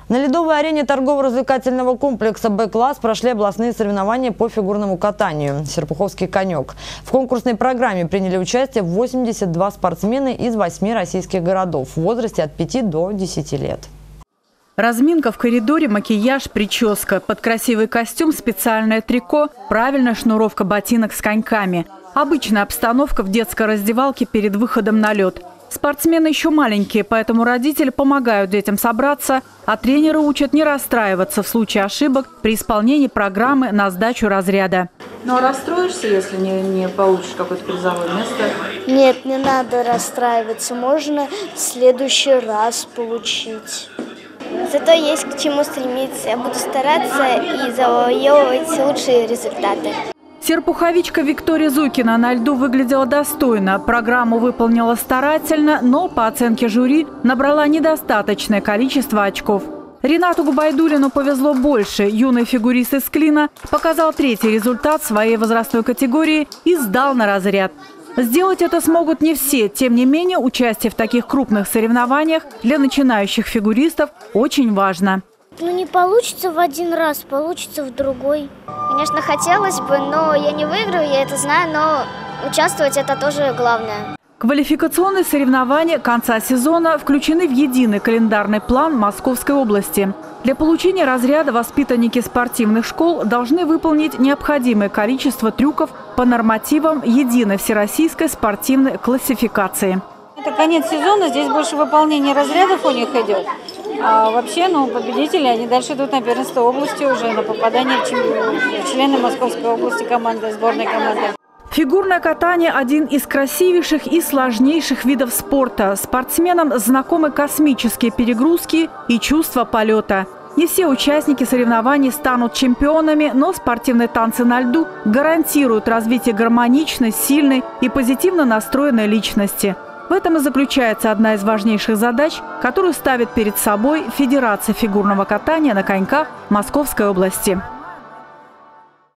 На ледовой арене торгово-развлекательного комплекса «Б-класс» прошли областные соревнования по фигурному катанию «Серпуховский конек». В конкурсной программе приняли участие 82 спортсмена из 8 российских городов в возрасте от 5 до 10 лет. Разминка в коридоре, макияж, прическа. Под красивый костюм специальное трико, правильная шнуровка ботинок с коньками. Обычная обстановка в детской раздевалке перед выходом на лед. Спортсмены еще маленькие, поэтому родители помогают детям собраться, а тренеры учат не расстраиваться в случае ошибок при исполнении программы на сдачу разряда. Ну а расстроишься, если не получишь какое-то призовое место? Нет, не надо расстраиваться, можно в следующий раз получить. Зато есть к чему стремиться. Я буду стараться и завоевывать лучшие результаты. Серпуховичка Виктория Зукина на льду выглядела достойно. Программу выполнила старательно, но по оценке жюри набрала недостаточное количество очков. Ринату Губайдуллину повезло больше. Юный фигурист из Клина показал третий результат своей возрастной категории и сдал на разряд. Сделать это смогут не все. Тем не менее, участие в таких крупных соревнованиях для начинающих фигуристов очень важно. Ну не получится в один раз, получится в другой. Конечно, хотелось бы, но я не выиграю, я это знаю, но участвовать это тоже главное. Квалификационные соревнования конца сезона включены в единый календарный план Московской области. Для получения разряда воспитанники спортивных школ должны выполнить необходимое количество трюков по нормативам единой всероссийской спортивной классификации. Это конец сезона, здесь больше выполнения разрядов у них идет. А вообще, победители, они дальше идут на первенство области уже, на попадание в члены Московской области команды, сборной команды. Фигурное катание – один из красивейших и сложнейших видов спорта. Спортсменам знакомы космические перегрузки и чувство полета. Не все участники соревнований станут чемпионами, но спортивные танцы на льду гарантируют развитие гармоничной, сильной и позитивно настроенной личности. В этом и заключается одна из важнейших задач, которую ставит перед собой Федерация фигурного катания на коньках Московской области.